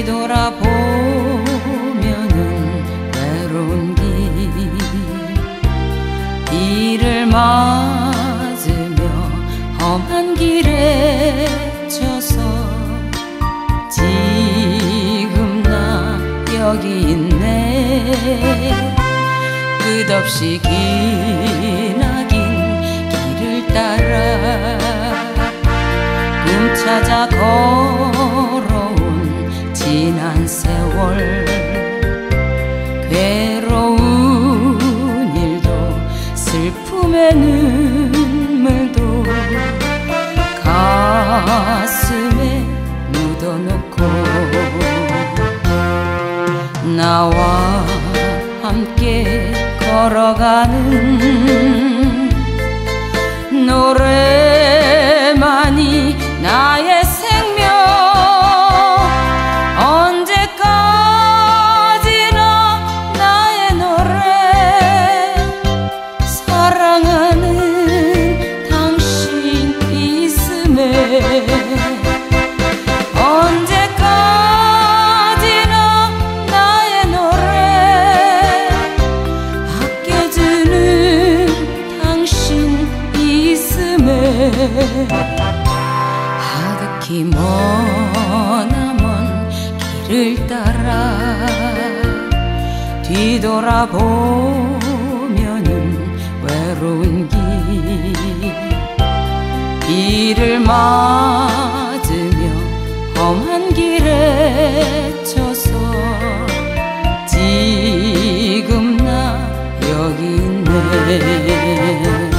뒤돌아보면은 외로운 길, 비를 맞으며 험한 길에 져서 지금 나 여기 있네. 끝없이 기나긴 길을 따라 꿈 찾아 걸어온 지난 세월, 괴로운 일도 슬픔의 눈물도 가슴에 묻어놓고 나와 함께 걸어가는 노래만이 나의 생명. 언제까지나 나의 노래, 사랑하는 당신 있음에. 언제까지나 나의 노래, 아껴주는 당신 있음에. 하극히 머나먼 길을 따라 뒤돌아보면은 외로운 길, 비를 맞으며 험한 길에 져서 지금 나 여기 있네.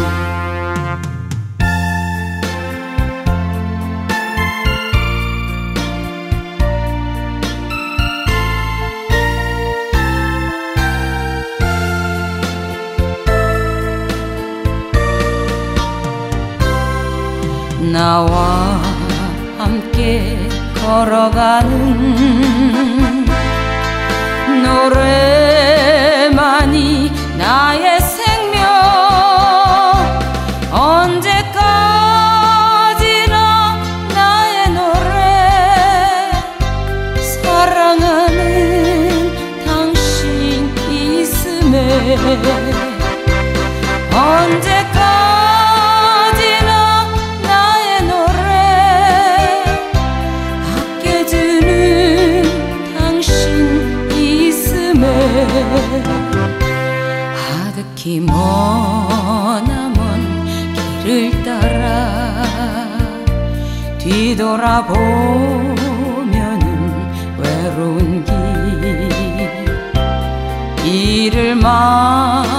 나와 함께 걸어가는 노래만이 나의 생명. 언제까지나 나의 노래, 사랑하는 당신 있음에. 언제까지나 나의 노래, 아껴주는 당신 있음에. 하극히 머나먼 길을 따라 뒤돌아보면은 외로운 길, 비를 맞으며